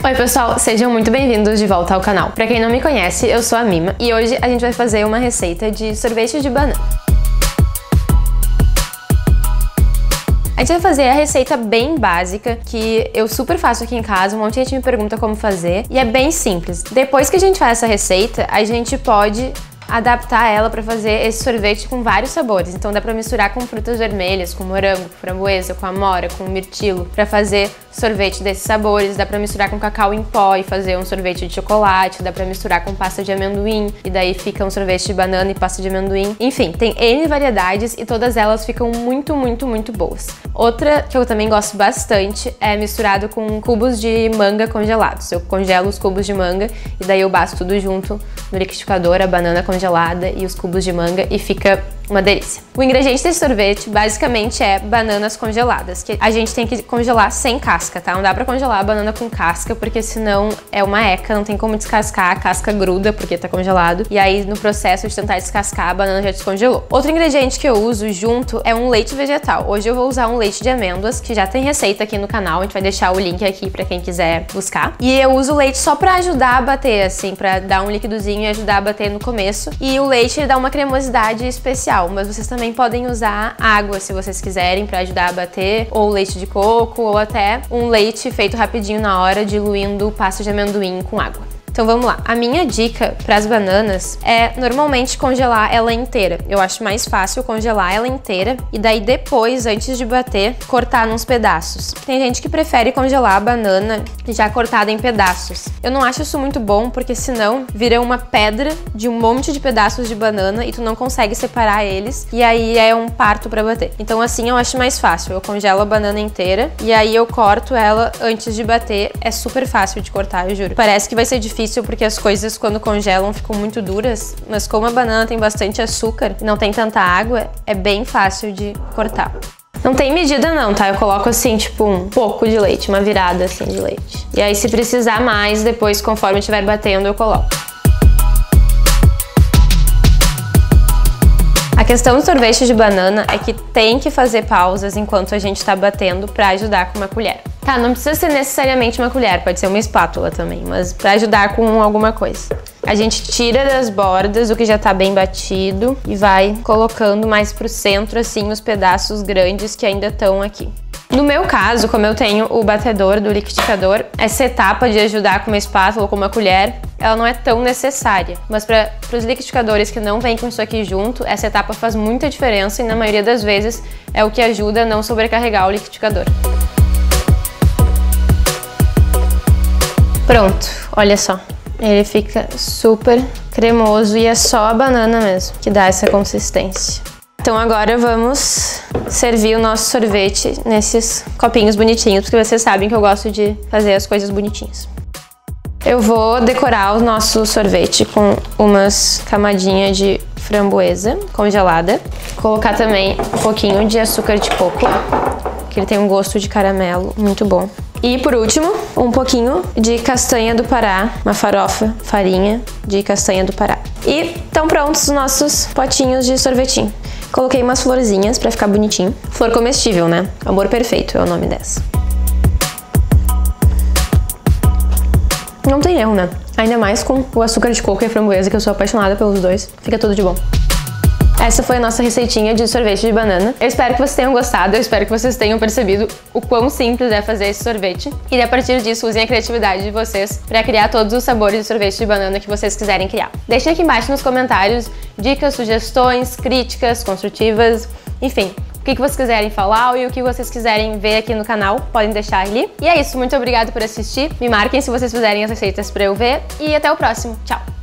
Oi pessoal, sejam muito bem-vindos de volta ao canal. Pra quem não me conhece, eu sou a Mima e hoje a gente vai fazer uma receita de sorvete de banana. A gente vai fazer a receita bem básica, que eu super faço aqui em casa, um monte de gente me pergunta como fazer, e é bem simples. Depois que a gente faz essa receita, a gente pode adaptar ela para fazer esse sorvete com vários sabores. Então dá para misturar com frutas vermelhas, com morango, com framboesa, com amora, com mirtilo, para fazer sorvete desses sabores. Dá para misturar com cacau em pó e fazer um sorvete de chocolate. Dá para misturar com pasta de amendoim e daí fica um sorvete de banana e pasta de amendoim. Enfim, tem N variedades e todas elas ficam muito boas. Outra que eu também gosto bastante é misturado com cubos de manga congelados. Eu congelo os cubos de manga e daí eu bato tudo junto no liquidificador, a banana congelada e os cubos de manga, e fica uma delícia. O ingrediente desse sorvete basicamente é bananas congeladas, que a gente tem que congelar sem casca, tá? Não dá pra congelar a banana com casca, porque senão é uma eca, não tem como descascar, a casca gruda porque tá congelado, e aí no processo de tentar descascar, a banana já descongelou. Outro ingrediente que eu uso junto é um leite vegetal. Hoje eu vou usar um leite de amêndoas, que já tem receita aqui no canal, a gente vai deixar o link aqui pra quem quiser buscar. E eu uso o leite só pra ajudar a bater, assim, pra dar um líquidozinho e ajudar a bater no começo. E o leite dá uma cremosidade especial, mas vocês também podem usar água se vocês quiserem pra ajudar a bater, ou leite de coco, ou até um leite feito rapidinho na hora, diluindo pasta de amendoim com água. Então vamos lá, a minha dica para as bananas é normalmente congelar ela inteira. Eu acho mais fácil congelar ela inteira e daí depois, antes de bater, cortar nos pedaços. Tem gente que prefere congelar a banana já cortada em pedaços. Eu não acho isso muito bom, porque senão vira uma pedra de um monte de pedaços de banana e tu não consegue separar eles, e aí é um parto para bater. Então assim eu acho mais fácil, eu congelo a banana inteira e aí eu corto ela antes de bater. É super fácil de cortar, eu juro. Parece que vai ser difícil porque as coisas quando congelam ficam muito duras, mas como a banana tem bastante açúcar e não tem tanta água, é bem fácil de cortar. Não tem medida não, tá? Eu coloco assim, tipo, um pouco de leite, uma virada assim de leite. E aí se precisar mais, depois conforme estiver batendo, eu coloco. A questão do sorvete de banana é que tem que fazer pausas enquanto a gente tá batendo pra ajudar com uma colher. Tá, não precisa ser necessariamente uma colher, pode ser uma espátula também, mas pra ajudar com alguma coisa. A gente tira das bordas o que já tá bem batido e vai colocando mais pro centro, assim, os pedaços grandes que ainda estão aqui. No meu caso, como eu tenho o batedor do liquidificador, essa etapa de ajudar com uma espátula ou com uma colher, ela não é tão necessária. Mas para os liquidificadores que não vêm com isso aqui junto, essa etapa faz muita diferença e na maioria das vezes é o que ajuda a não sobrecarregar o liquidificador. Pronto, olha só. Ele fica super cremoso e é só a banana mesmo que dá essa consistência. Então agora vamos servir o nosso sorvete nesses copinhos bonitinhos, porque vocês sabem que eu gosto de fazer as coisas bonitinhas. Eu vou decorar o nosso sorvete com umas camadinhas de framboesa congelada. Colocar também um pouquinho de açúcar de coco, que ele tem um gosto de caramelo muito bom. E por último, um pouquinho de castanha do Pará, uma farofa, farinha de castanha do Pará. E estão prontos os nossos potinhos de sorvetinho. Coloquei umas florzinhas pra ficar bonitinho. Flor comestível, né? Amor perfeito é o nome dessa. Não tem erro, né? Ainda mais com o açúcar de coco e a framboesa, que eu sou apaixonada pelos dois. Fica tudo de bom. Essa foi a nossa receitinha de sorvete de banana. Eu espero que vocês tenham gostado, eu espero que vocês tenham percebido o quão simples é fazer esse sorvete. E a partir disso, usem a criatividade de vocês para criar todos os sabores de sorvete de banana que vocês quiserem criar. Deixem aqui embaixo nos comentários dicas, sugestões, críticas, construtivas, enfim. O que vocês quiserem falar e o que vocês quiserem ver aqui no canal, podem deixar ali. E é isso, muito obrigada por assistir. Me marquem se vocês fizerem as receitas para eu ver. E até o próximo. Tchau!